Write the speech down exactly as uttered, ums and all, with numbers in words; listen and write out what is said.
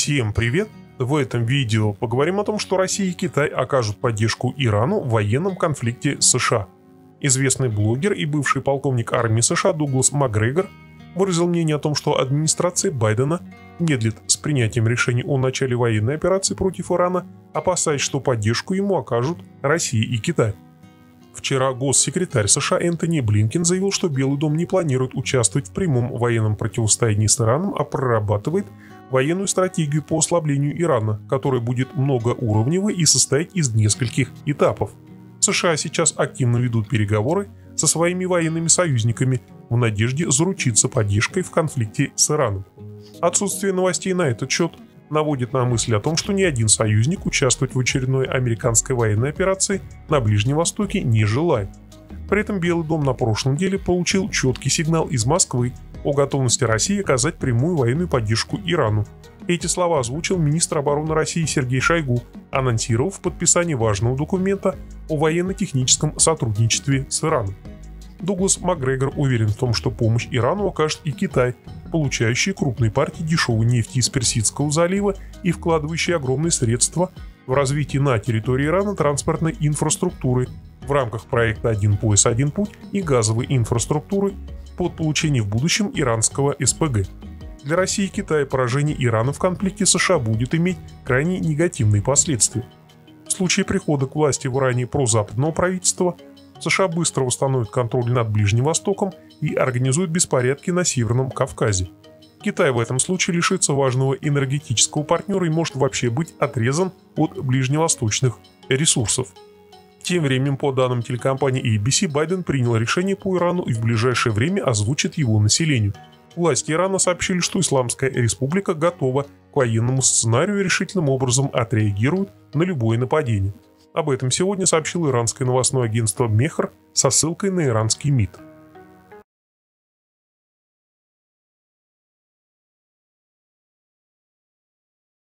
Всем привет! В этом видео поговорим о том, что Россия и Китай окажут поддержку Ирану в военном конфликте с США. Известный блогер и бывший полковник армии США Дуглас Макгрегор выразил мнение о том, что администрация Байдена медлит с принятием решений о начале военной операции против Ирана, опасаясь, что поддержку ему окажут Россия и Китай. Вчера госсекретарь США Энтони Блинкен заявил, что Белый дом не планирует участвовать в прямом военном противостоянии с Ираном, а прорабатывает военную стратегию по ослаблению Ирана, которая будет многоуровневой и состоять из нескольких этапов. США сейчас активно ведут переговоры со своими военными союзниками в надежде заручиться поддержкой в конфликте с Ираном. Отсутствие новостей на этот счет наводит на мысль о том, что ни один союзник участвовать в очередной американской военной операции на Ближнем Востоке не желает. При этом Белый дом на прошлой неделе получил четкий сигнал из Москвы о готовности России оказать прямую военную поддержку Ирану. Эти слова озвучил министр обороны России Сергей Шойгу, анонсировав подписание важного документа о военно-техническом сотрудничестве с Ираном. Дуглас Макгрегор уверен в том, что помощь Ирану окажет и Китай, получающий крупные партии дешевой нефти из Персидского залива и вкладывающий огромные средства в развитие на территории Ирана транспортной инфраструктуры в рамках проекта «Один пояс, один путь» и газовой инфраструктуры под получение в будущем иранского эс пэ гэ. Для России и Китая поражение Ирана в конфликте с США будет иметь крайне негативные последствия. В случае прихода к власти в Иране прозападного правительства США быстро восстановят контроль над Ближним Востоком и организуют беспорядки на Северном Кавказе. Китай в этом случае лишится важного энергетического партнера и может вообще быть отрезан от ближневосточных ресурсов. Тем временем, по данным телекомпании эй би си, Байден принял решение по Ирану и в ближайшее время озвучит его населению. Власти Ирана сообщили, что Исламская республика готова к военному сценарию и решительным образом отреагирует на любое нападение. Об этом сегодня сообщило иранское новостное агентство Мехр со ссылкой на иранский МИД.